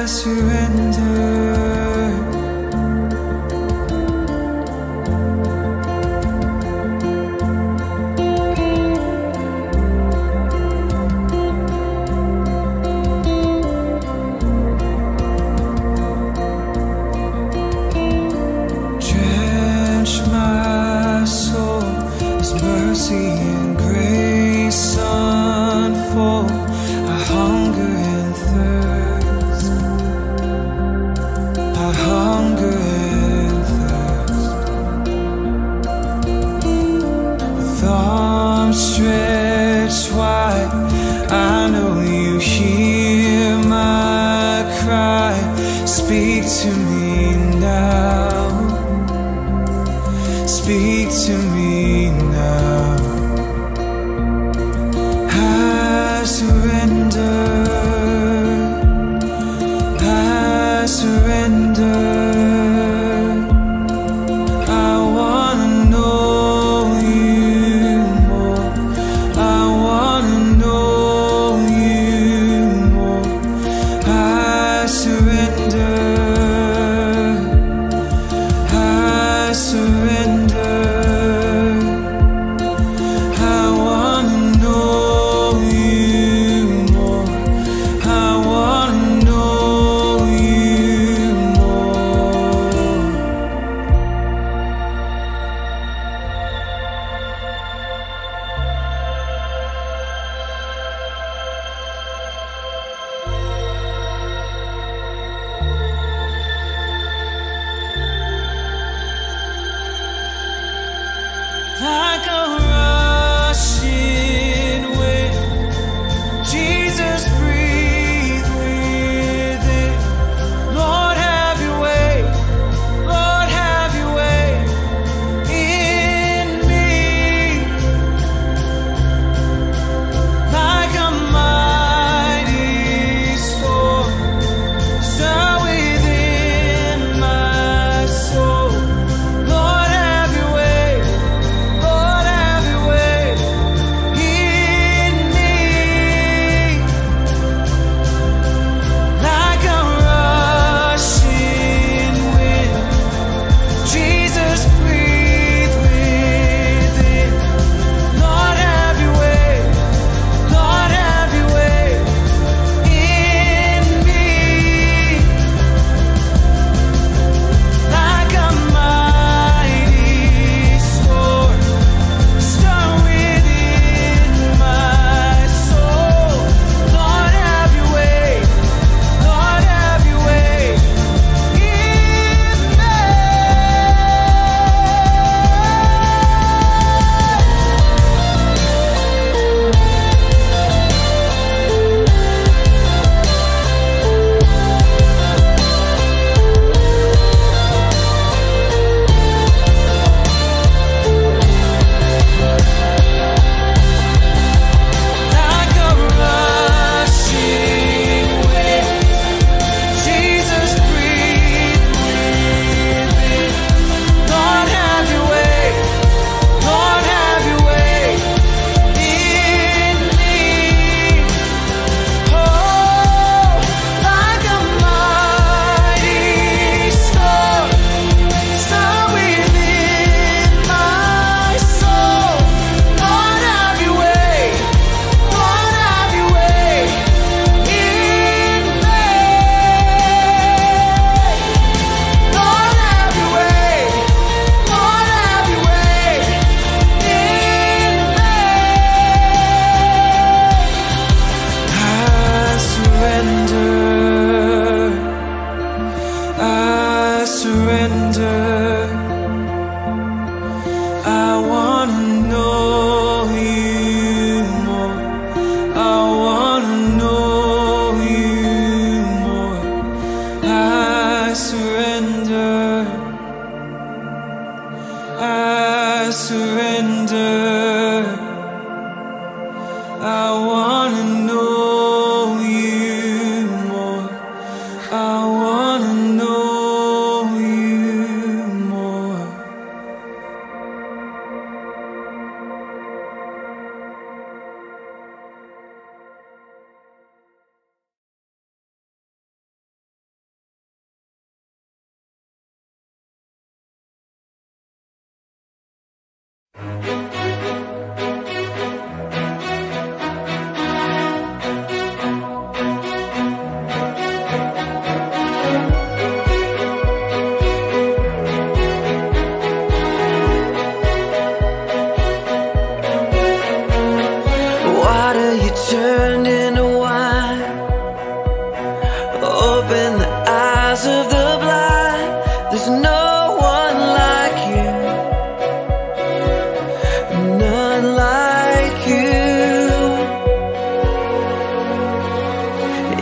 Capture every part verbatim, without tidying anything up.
I hunger and thirst.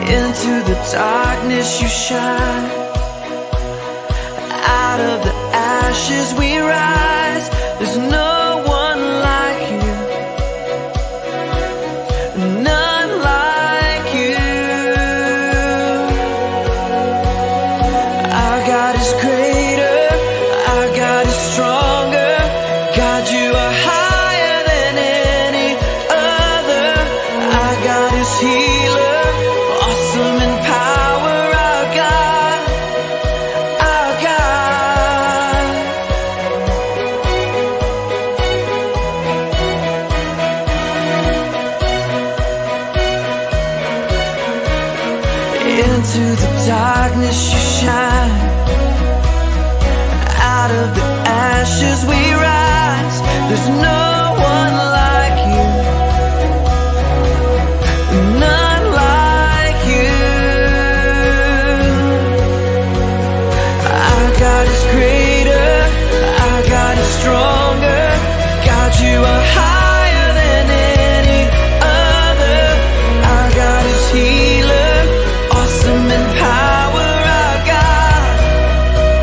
Into the darkness you shine. Out of the ashes we rise. There's no one like you, none like you. Our God is greater, our God is stronger. God, you are higher than any other. Our God is healer, awesome in power. Our God, our God. Into the darkness you shine. Out of the ashes we rise. There's no one like you, none like you. Our God is greater, our God is stronger. God, you are higher than any other. Our God is healer, awesome in power. Our God,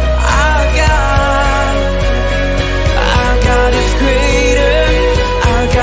our God, our God is greater, our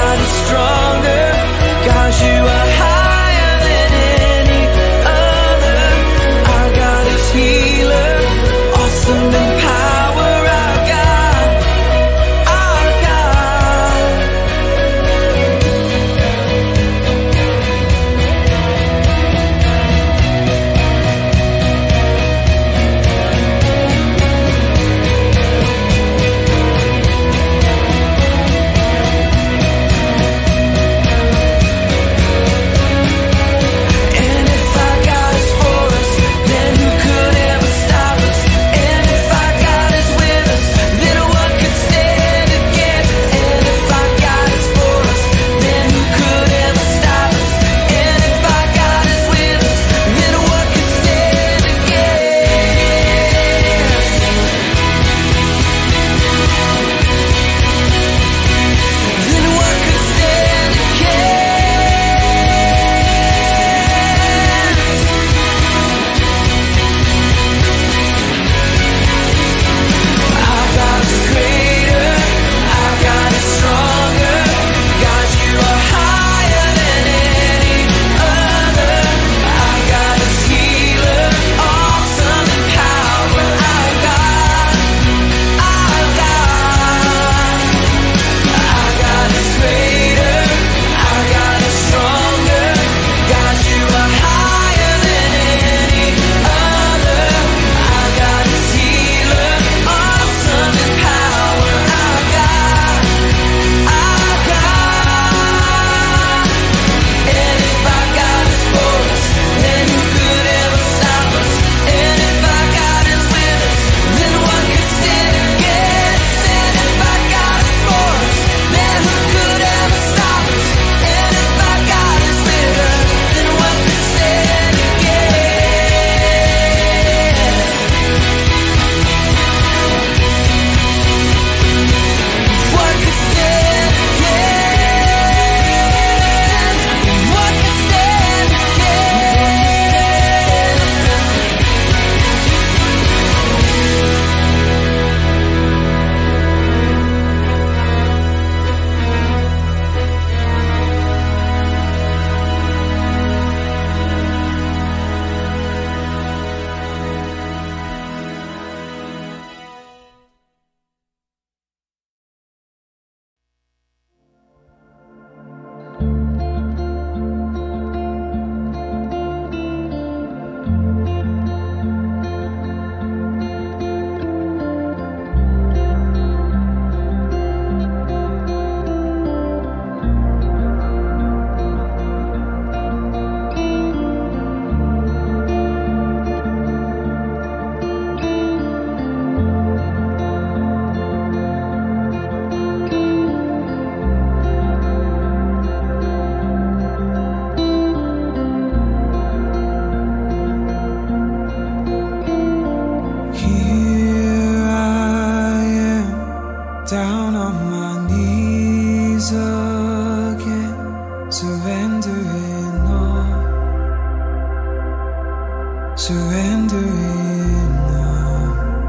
surrendering now.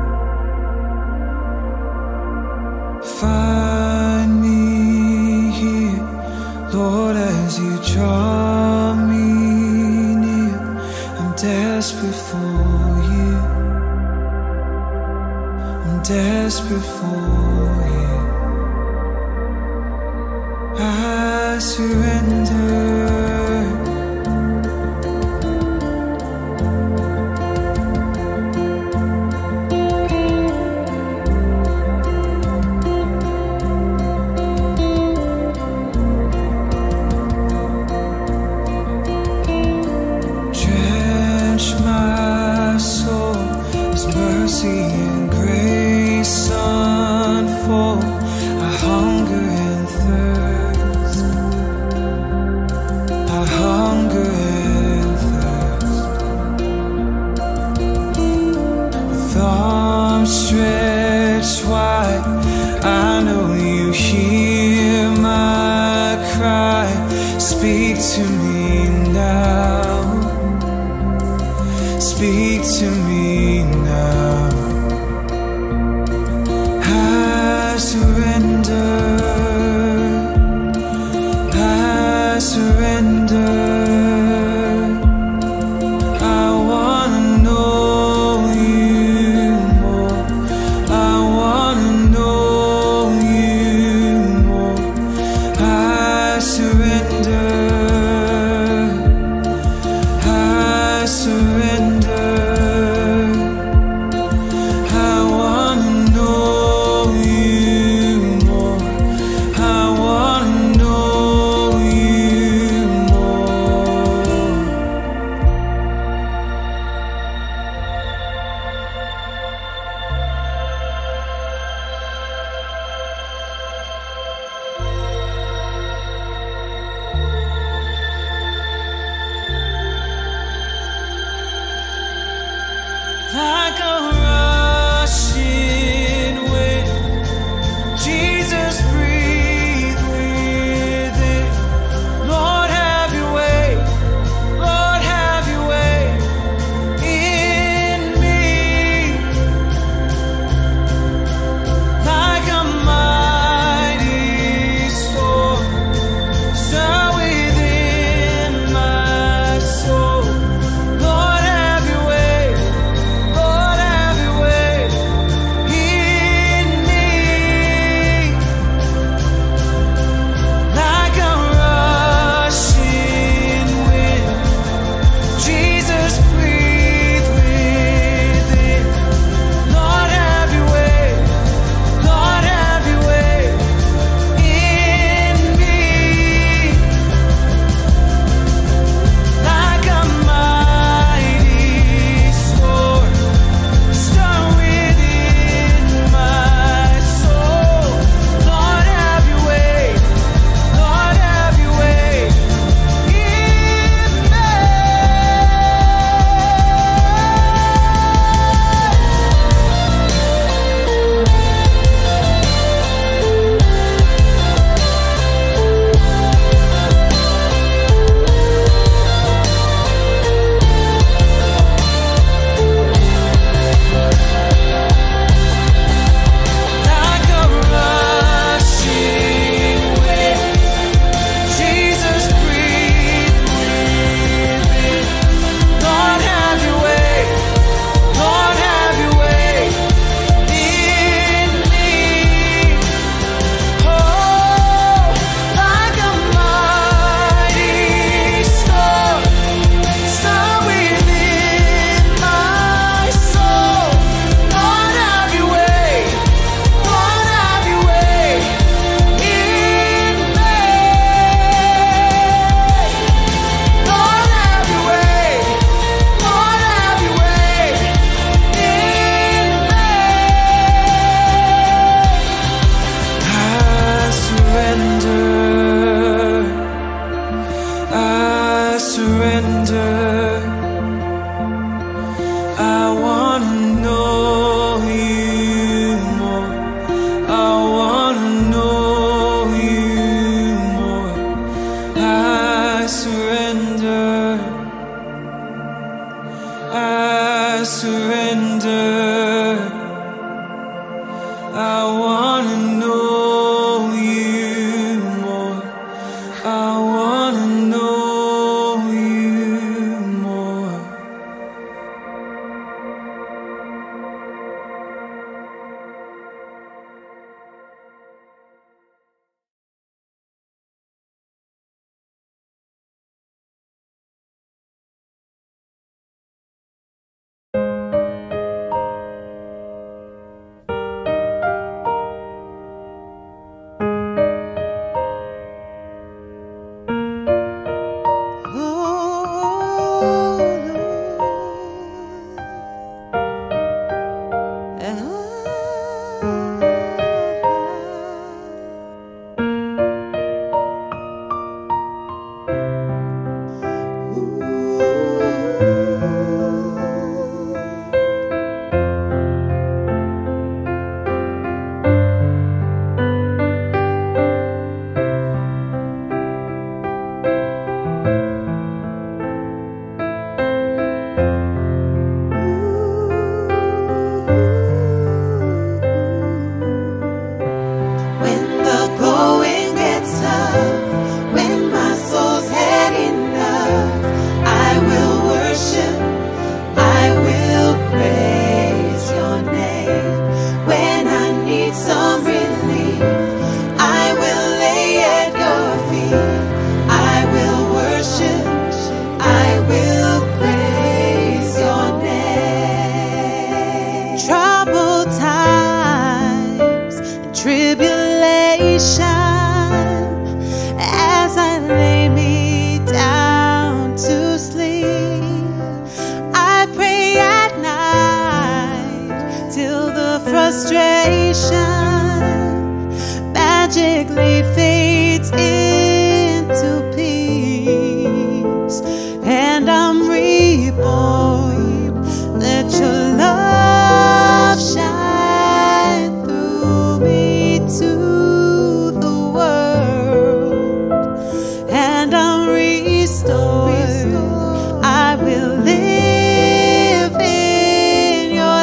Find me here, Lord, as you draw me near. I'm desperate for you. I'm desperate for you. I surrender. Mercy and grace unfold. I hunger and thirst. I hunger and thirst. With arms stretched wide, I know you hear my cry. Speak to me now. Speak to me now. I surrender. I surrender. I wanna know you more. I wanna know you more. I surrender. I surrender. I surrender. I wanna know you more. I wanna know you more. Magically fades into peace, and I'm reborn. Let your love shine through me to the world, and I'm restored. I will live in your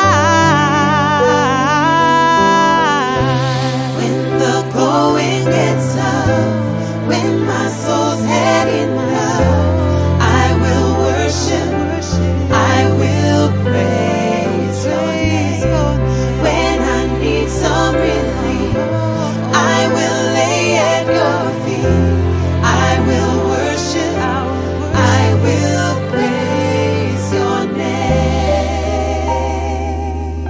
light. When the going gets tough, when my soul's had enough, I will worship, I will praise your name. When I need some relief, I will lay at your feet. I will worship, I will praise your name.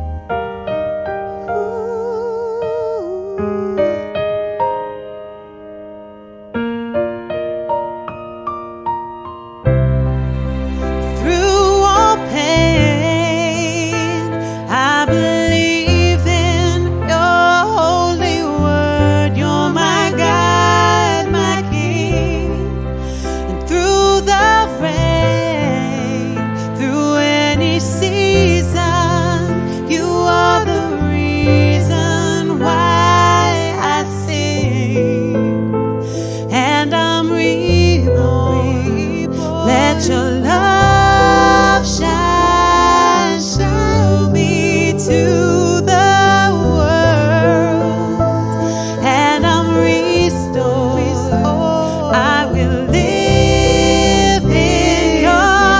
Through all pain, I believe in your holy word. You're my God, my King. And through the rain, through any season, you are the reason why I sing. And I'm reborn. Let your love shine through me to the world, and I'm restored. I will live in your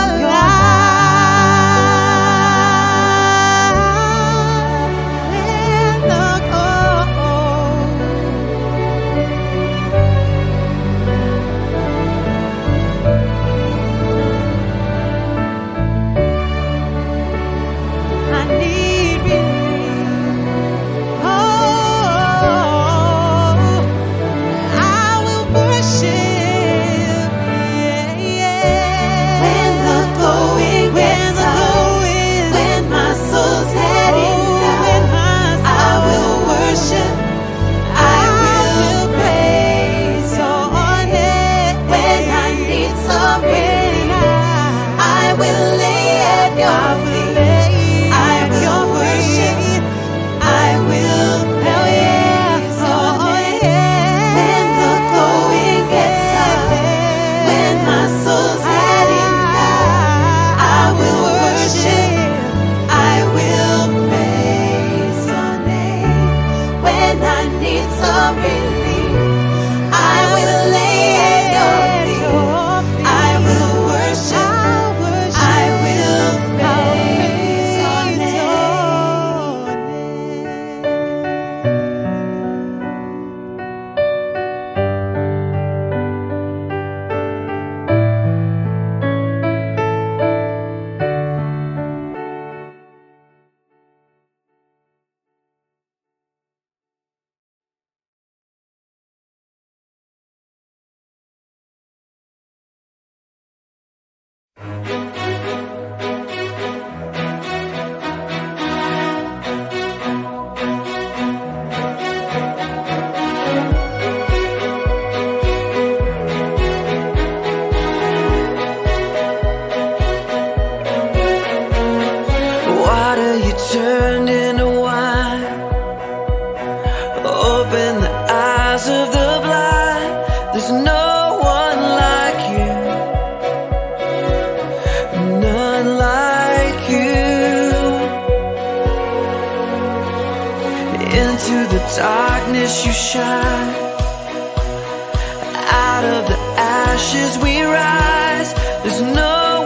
light. When the cold I need relief. Oh, I will worship. Yeah, yeah. When the going gets tough, when my soul's had enough, I will worship, I will praise your name. When I need some relief, I will lay at your feet. I will worship, I will praise your name. When the going gets tough, when my soul's had enough, I turned into wine. Open the eyes of the blind. There's no one like you, none like you. Into the darkness you shine. Out of the ashes we rise. There's no